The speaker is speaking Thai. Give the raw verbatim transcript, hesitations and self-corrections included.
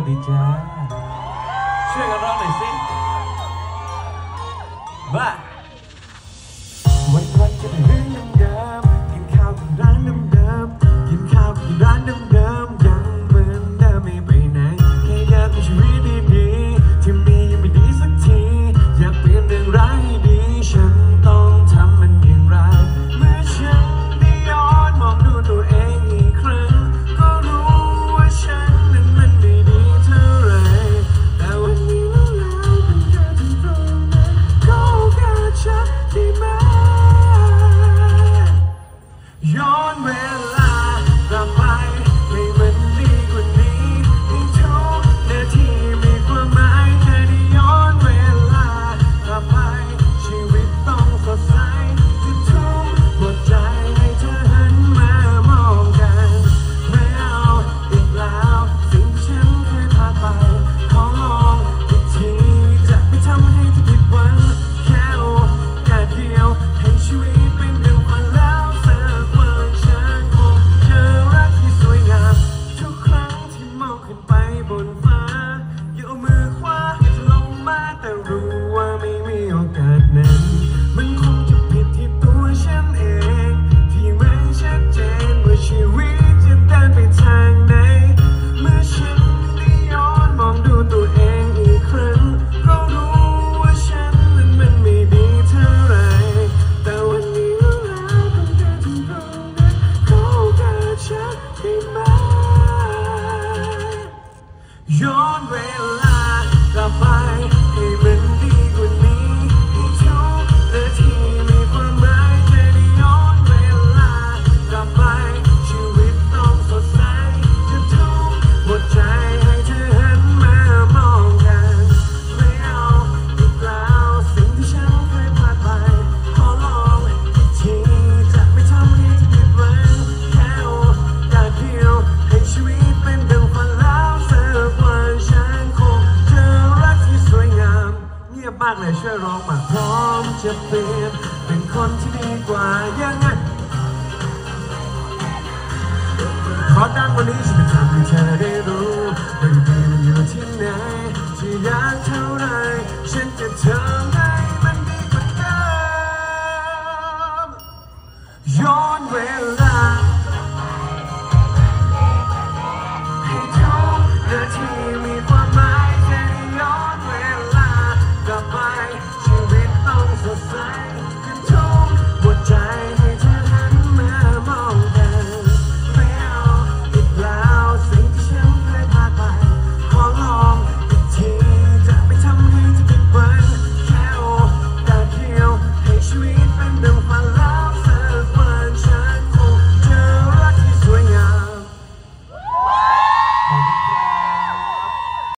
วัสดีจ้าช่วยกันร้องหน่อยสิว่าวันวันจะเป็นเรื่องเดิมๆกินข้าวกับร้านเดิมๆกินข้าวกับร้านเดิมๆยังเหมือนเดิมไม่ไปไหนแค่อยากมีชีวิตดีๆที่มียังไม่ดีสักทีอยากเปลี่ยนเรื่องร้ายให้ดีฉันต้องทำมันอย่างไรเมื่อฉันได้ย้อนมองดูตัวเองอีกครั้งก็รู้ว่าฉันนั้นมันไม่ดีเท่าไรแต่วันนี้แล้วเป็นแค่ที่ตรงนั้นก็โอกาสฉันได้ไหมย้อนเวลากลับไปให้มันดีกว่านี้ให้ทุกนาทีมีความหมายแค่ได้ย้อนเวลากลับไปชีวิตต้องสดใสจะทุ่มหมดใจให้เธอหันมามองกันไม่เอาอีกแล้วสิ่งที่ฉันเคยพลาดไปขอลองอีกทีจะไม่ทำให้เธอผิดหวังแค่โอกาสเดียวให้ชีวิตเป็นเรื่องฝันแล้วสักวันฉันคงเจอรักที่สวยงามทุกครั้งที่มองขึ้นไปบนฟ้าอย่าเอามือขวาให้เธอลงมาแต่รู้ว่าไม่มีโอกาสนั้นมันคงจะผิดที่ตัวฉันเองที่ไม่ชัดเจนว่าชีวิตจะเดินไปทางไหนเมื่อฉันได้ย้อนมองดูตัวเองอีกครั้งก็รู้ว่าฉันนั้นมันไม่ดีเท่าไรแต่วันนี้แล้วต้องเดินถึงตรงนั้นขอโอกาสฉันได้ไหมย้อนเวลากลับไปให้มันดีกว่านี้ให้ทุกนาทีมีความหมายแค่ได้ย้อนเวลากลับไปชีวิตต้องสดใสจะทุ่มหมดใจให้เธอหันมามองกันไม่เอาอีกแล้วสิ่งที่ฉันเคยพลาดไปขอลองอีกทีจะไม่ทำให้เธอผิดหวังแค่โอกาสเดียวให้ชีวิตเป็นดังฝันแล้วสักวันฉันคงเจอรักที่สวยงามเงียบมากเลยช่วยร้องมาพร้อมจะเปลี่ยนเป็นคนที่ดีกว่ายังไงเพราะดังวันนี้ฉันจะทำให้เธอได้รู้ว่าดีมันอยู่ที่ไหนที่ยากเท่าไรฉันจะทำให้มันดีกว่าเดิมย้อนเวลา